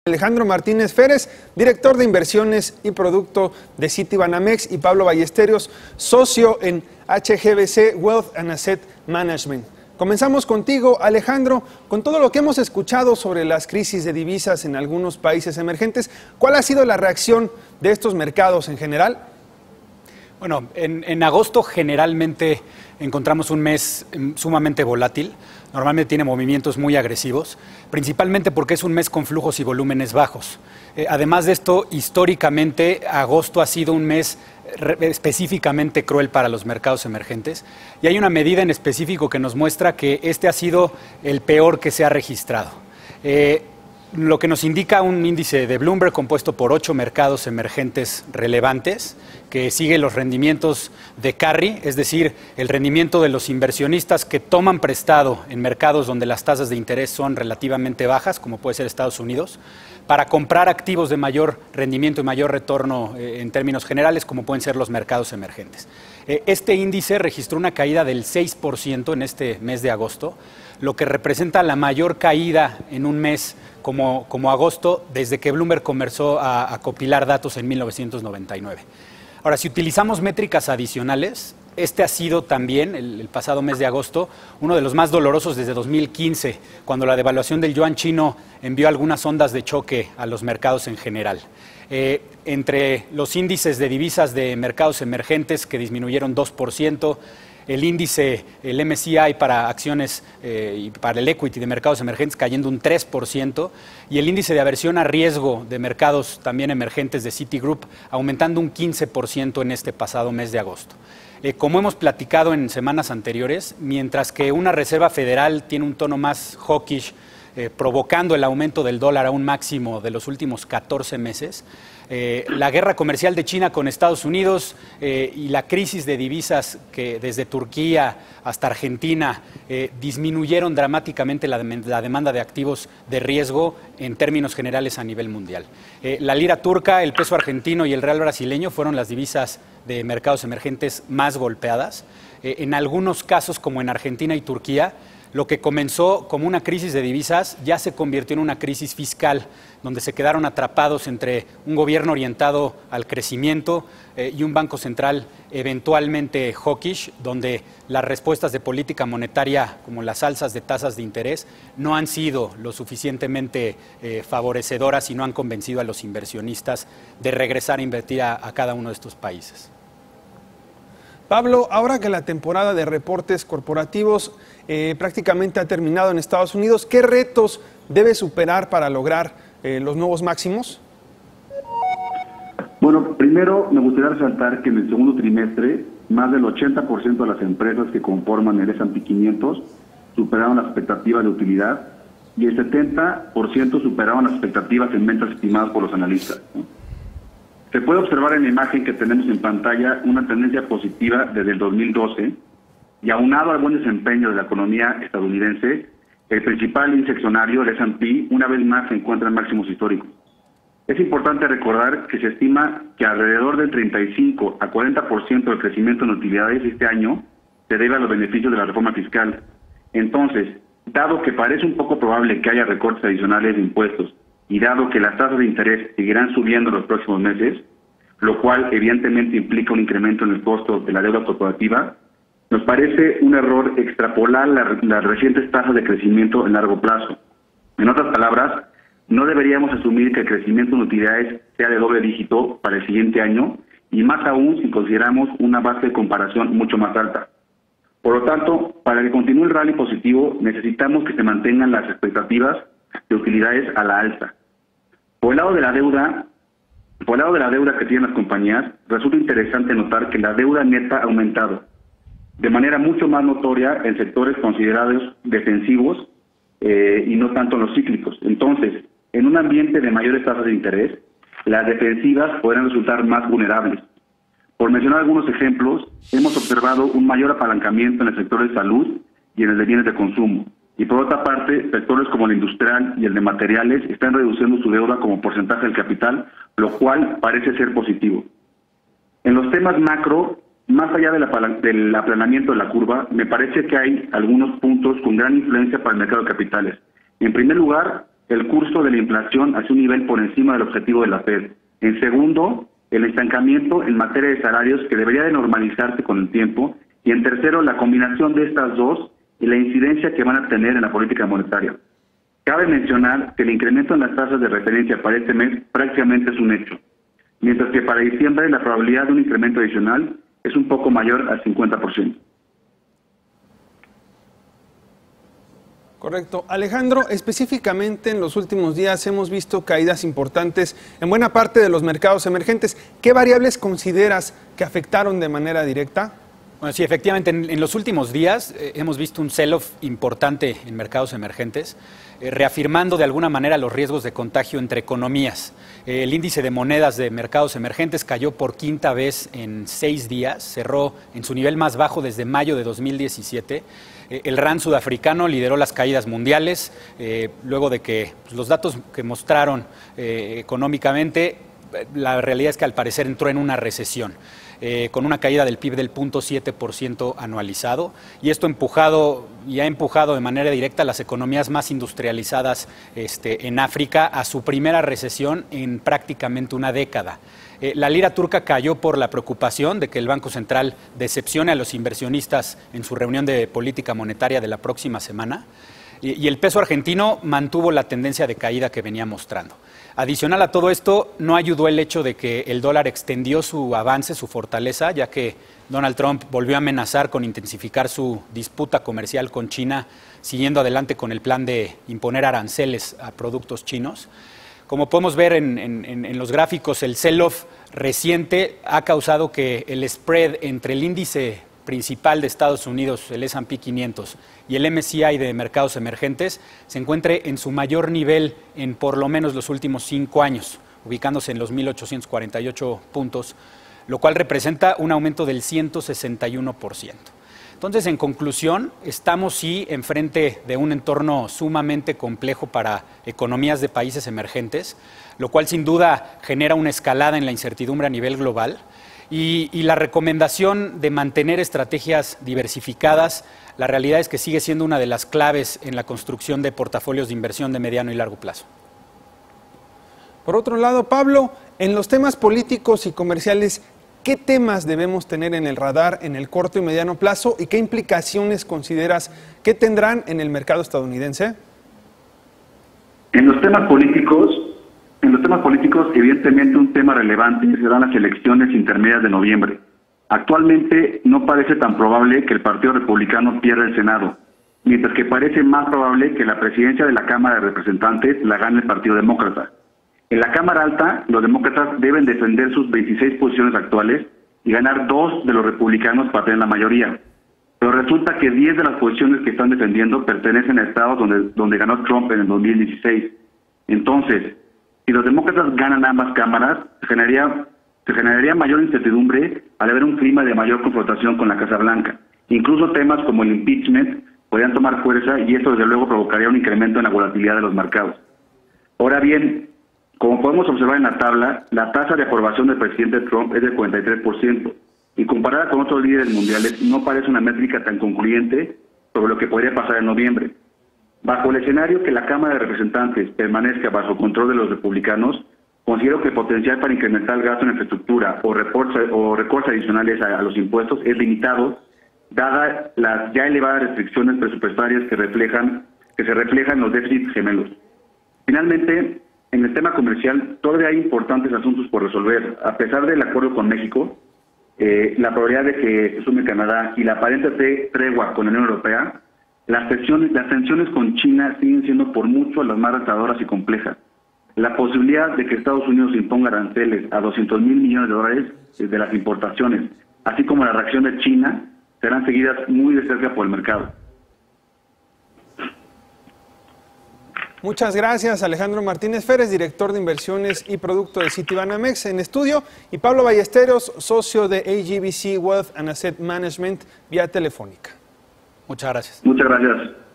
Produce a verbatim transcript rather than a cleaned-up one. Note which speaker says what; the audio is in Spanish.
Speaker 1: Alejandro Martínez Férez, director de inversiones y producto de Citibanamex, y Pablo Ballesteros, socio en H G B C Wealth and Asset Management. Comenzamos contigo, Alejandro, con todo lo que hemos escuchado sobre las crisis de divisas en algunos países emergentes. ¿Cuál ha sido la reacción de estos mercados en general?
Speaker 2: Bueno, en, en agosto generalmente encontramos un mes sumamente volátil. Normalmente tiene movimientos muy agresivos, principalmente porque es un mes con flujos y volúmenes bajos. Eh, además de esto, históricamente, agosto ha sido un mes específicamente cruel para los mercados emergentes, y hay una medida en específico que nos muestra que este ha sido el peor que se ha registrado. Eh, lo que nos indica un índice de Bloomberg compuesto por ocho mercados emergentes relevantes, que sigue los rendimientos de carry, es decir, el rendimiento de los inversionistas que toman prestado en mercados donde las tasas de interés son relativamente bajas, como puede ser Estados Unidos, para comprar activos de mayor rendimiento y mayor retorno eh, en términos generales, como pueden ser los mercados emergentes. Eh, este índice registró una caída del seis por ciento en este mes de agosto, lo que representa la mayor caída en un mes como, como agosto desde que Bloomberg comenzó a, a compilar datos en mil novecientos noventa y nueve. Ahora, si utilizamos métricas adicionales, este ha sido también, el, el pasado mes de agosto, uno de los más dolorosos desde dos mil quince, cuando la devaluación del yuan chino envió algunas ondas de choque a los mercados en general. Eh, entre los índices de divisas de mercados emergentes, que disminuyeron dos por ciento, el índice, el M S C I para acciones eh, y para el equity de mercados emergentes cayendo un tres por ciento, y el índice de aversión a riesgo de mercados también emergentes de Citigroup aumentando un quince por ciento en este pasado mes de agosto. Eh, como hemos platicado en semanas anteriores, mientras que una Reserva Federal tiene un tono más hawkish, eh, provocando el aumento del dólar a un máximo de los últimos catorce meses, Eh, la guerra comercial de China con Estados Unidos eh, y la crisis de divisas que desde Turquía hasta Argentina eh, disminuyeron dramáticamente la, de, la demanda de activos de riesgo en términos generales a nivel mundial. Eh, la lira turca, el peso argentino y el real brasileño fueron las divisas de mercados emergentes más golpeadas. Eh, en algunos casos, como en Argentina y Turquía, lo que comenzó como una crisis de divisas ya se convirtió en una crisis fiscal, donde se quedaron atrapados entre un gobierno orientado al crecimiento eh, y un banco central eventualmente hawkish, donde las respuestas de política monetaria, como las alzas de tasas de interés, no han sido lo suficientemente eh, favorecedoras y no han convencido a los inversionistas de regresar a invertir a, a cada uno de estos países.
Speaker 1: Pablo, ahora que la temporada de reportes corporativos eh, prácticamente ha terminado en Estados Unidos, ¿qué retos debe superar para lograr eh, los nuevos máximos?
Speaker 3: Bueno, primero me gustaría resaltar que en el segundo trimestre más del ochenta por ciento de las empresas que conforman el S and P quinientos superaron las expectativas de utilidad y el setenta por ciento superaron las expectativas en ventas estimadas por los analistas, ¿no? Se puede observar en la imagen que tenemos en pantalla una tendencia positiva desde el dos mil doce, y aunado al buen desempeño de la economía estadounidense, el principal índice accionario, el S and P, una vez más se encuentra en máximos históricos. Es importante recordar que se estima que alrededor del treinta y cinco a cuarenta por ciento del crecimiento en utilidades este año se debe a los beneficios de la reforma fiscal. Entonces, dado que parece un poco probable que haya recortes adicionales de impuestos, y dado que las tasas de interés seguirán subiendo en los próximos meses, lo cual evidentemente implica un incremento en el costo de la deuda corporativa, nos parece un error extrapolar la, las recientes tasas de crecimiento en largo plazo. En otras palabras, no deberíamos asumir que el crecimiento en utilidades sea de doble dígito para el siguiente año, y más aún si consideramos una base de comparación mucho más alta. Por lo tanto, para que continúe el rally positivo, necesitamos que se mantengan las expectativas de utilidades a la alza. Por el lado de la deuda, por el lado de la deuda que tienen las compañías, resulta interesante notar que la deuda neta ha aumentado de manera mucho más notoria en sectores considerados defensivos eh, y no tanto en los cíclicos. Entonces, en un ambiente de mayores tasas de interés, las defensivas podrán resultar más vulnerables. Por mencionar algunos ejemplos, hemos observado un mayor apalancamiento en el sector de salud y en el de bienes de consumo. Y por otra parte, sectores como el industrial y el de materiales están reduciendo su deuda como porcentaje del capital, lo cual parece ser positivo. En los temas macro, más allá del, del aplanamiento de la curva, me parece que hay algunos puntos con gran influencia para el mercado de capitales. En primer lugar, el curso de la inflación hacia un nivel por encima del objetivo de la Fed. En segundo, el estancamiento en materia de salarios que debería de normalizarse con el tiempo. Y en tercero, la combinación de estas dos y la incidencia que van a tener en la política monetaria. Cabe mencionar que el incremento en las tasas de referencia para este mes prácticamente es un hecho, mientras que para diciembre la probabilidad de un incremento adicional es un poco mayor al cincuenta por ciento.
Speaker 1: Correcto. Alejandro, específicamente en los últimos días hemos visto caídas importantes en buena parte de los mercados emergentes. ¿Qué variables consideras que afectaron de manera directa?
Speaker 2: Bueno, sí, efectivamente, en, en los últimos días eh, hemos visto un sell-off importante en mercados emergentes, eh, reafirmando de alguna manera los riesgos de contagio entre economías. Eh, el índice de monedas de mercados emergentes cayó por quinta vez en seis días, cerró en su nivel más bajo desde mayo de dos mil diecisiete. Eh, el rand sudafricano lideró las caídas mundiales, eh, luego de que pues, los datos que mostraron eh, económicamente, la realidad es que al parecer entró en una recesión. Eh, con una caída del P I B del cero punto siete por ciento anualizado, y esto empujado y ha empujado de manera directa a las economías más industrializadas este, en África a su primera recesión en prácticamente una década. Eh, la lira turca cayó por la preocupación de que el Banco Central decepcione a los inversionistas en su reunión de política monetaria de la próxima semana, y, y el peso argentino mantuvo la tendencia de caída que venía mostrando. Adicional a todo esto, no ayudó el hecho de que el dólar extendió su avance, su fortaleza, ya que Donald Trump volvió a amenazar con intensificar su disputa comercial con China, siguiendo adelante con el plan de imponer aranceles a productos chinos. Como podemos ver en, en, en los gráficos, el sell-off reciente ha causado que el spread entre el índice principal de Estados Unidos, el S and P quinientos, y el M S C I de mercados emergentes se encuentre en su mayor nivel en por lo menos los últimos cinco años, ubicándose en los mil ochocientos cuarenta y ocho puntos, lo cual representa un aumento del ciento sesenta y uno por ciento. Entonces, en conclusión, estamos sí enfrente de un entorno sumamente complejo para economías de países emergentes, lo cual sin duda genera una escalada en la incertidumbre a nivel global. Y, y la recomendación de mantener estrategias diversificadas, la realidad es que sigue siendo una de las claves en la construcción de portafolios de inversión de mediano y largo plazo.
Speaker 1: Por otro lado, Pablo, en los temas políticos y comerciales, ¿qué temas debemos tener en el radar en el corto y mediano plazo y qué implicaciones consideras que tendrán en el mercado estadounidense?
Speaker 3: En los temas políticos, En los temas políticos, evidentemente un tema relevante serán las elecciones intermedias de noviembre. Actualmente no parece tan probable que el Partido Republicano pierda el Senado, mientras que parece más probable que la presidencia de la Cámara de Representantes la gane el Partido Demócrata. En la Cámara Alta, los demócratas deben defender sus veintiséis posiciones actuales y ganar dos de los republicanos para tener la mayoría. Pero resulta que diez de las posiciones que están defendiendo pertenecen a estados donde, donde ganó Trump en el dos mil dieciséis. Entonces, si los demócratas ganan ambas cámaras, se generaría, se generaría mayor incertidumbre al haber un clima de mayor confrontación con la Casa Blanca. Incluso temas como el impeachment podrían tomar fuerza y esto desde luego provocaría un incremento en la volatilidad de los mercados. Ahora bien, como podemos observar en la tabla, la tasa de aprobación del presidente Trump es del cuarenta y tres por ciento y comparada con otros líderes mundiales no parece una métrica tan concluyente sobre lo que podría pasar en noviembre. Bajo el escenario que la Cámara de Representantes permanezca bajo control de los republicanos, considero que el potencial para incrementar el gasto en infraestructura o recortes, o recortes adicionales a, a los impuestos es limitado, dadas las ya elevadas restricciones presupuestarias que reflejan que se reflejan en los déficits gemelos. Finalmente, en el tema comercial, todavía hay importantes asuntos por resolver. A pesar del acuerdo con México, eh, la probabilidad de que se sume Canadá y la aparente tregua con la Unión Europea, Las tensiones, las tensiones con China siguen siendo por mucho las más retadoras y complejas. La posibilidad de que Estados Unidos imponga aranceles a doscientos mil millones de dólares de las importaciones, así como la reacción de China, serán seguidas muy de cerca por el mercado.
Speaker 1: Muchas gracias, Alejandro Martínez Férez, director de inversiones y producto de Citibanamex en estudio, y Pablo Ballesteros, socio de A G B C Wealth and Asset Management, vía telefónica.
Speaker 2: Muchas gracias.
Speaker 3: Muchas gracias.